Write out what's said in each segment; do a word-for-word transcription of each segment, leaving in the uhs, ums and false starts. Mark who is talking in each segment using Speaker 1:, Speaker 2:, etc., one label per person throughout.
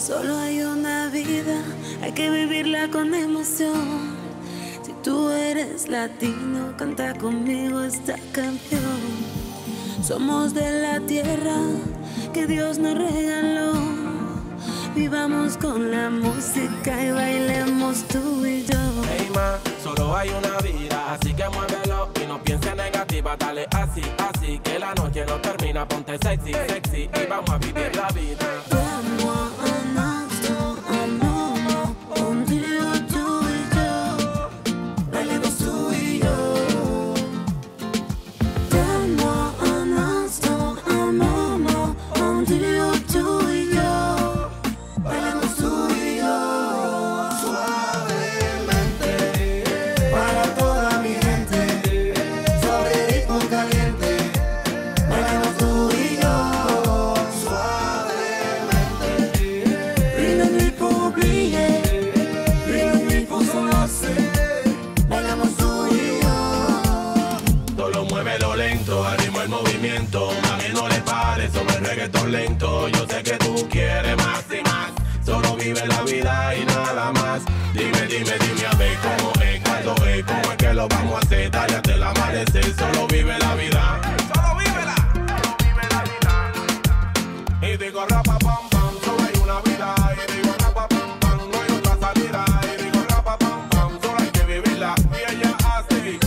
Speaker 1: Solo hay una vida, hay que vivirla con emoción. Si tú eres latino, canta conmigo esta canción. Somos de la tierra que Dios nos regaló. Vivamos con la música y bailemos tú y yo.
Speaker 2: Hey ma, solo hay una vida, así que muévelo y no pienses negativa. Dale así, así, que la noche no termina. Ponte sexy, sexy y vamos a vivir la vida. Al ritmo el movimiento, mami, no le pares sobre el reggaetón lento. Yo sé que tú quieres más y más, solo vive la vida y nada más. Dime, dime, dime a ver cómo es, cuándo es, cómo es que lo vamos a hacer. Dale hasta el amanecer, solo vive la vida. Solo vívela, solo vive la vida. Y digo rapa pam pam, solo hay una vida. Y digo rapa pam pam, no hay otra salida. Y digo rapa pam pam, solo hay que vivirla. Y ella así.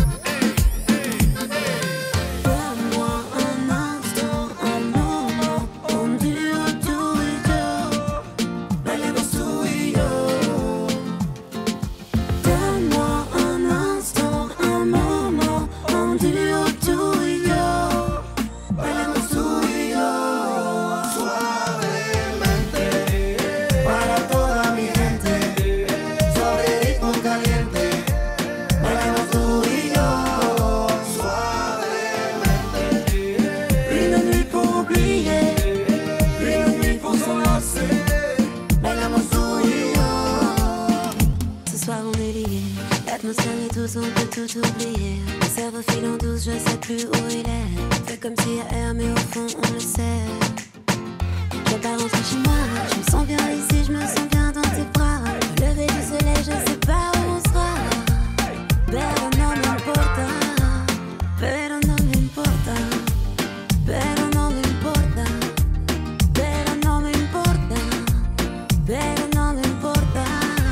Speaker 1: L'atmosphère est douce, on peut tout oublier. Le cerveau file en douce, je sais plus où il est. Fait comme s'il y a air, mais au fond on le sait. Je vais pas rentrer chez moi, je me sens bien ici, je me sens bien dans tes bras. Au lever du soleil, je sais pas où on sera. Pero no me importa, pero no me importa, pero no me importa, pero no me importa, pero no me importa.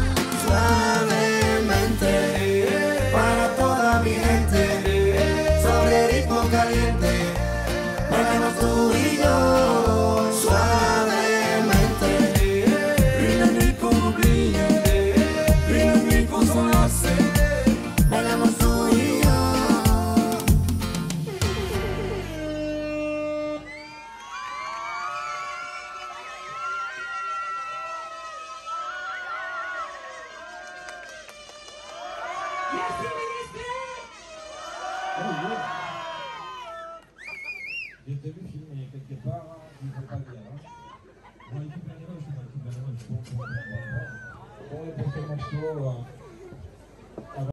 Speaker 3: Caliente, bailamos tú y yo suavemente. Y la nuit pour oublier, y la nuit pour s'enlacer. Bailamos tú y yo.
Speaker 4: Je t'ai vu filmer quelque part, il ne faut pas le dire. Hein. Moi, l'équipe animale, c'est moi l'équipe animale, je pense. Bon, et pour ce morceau,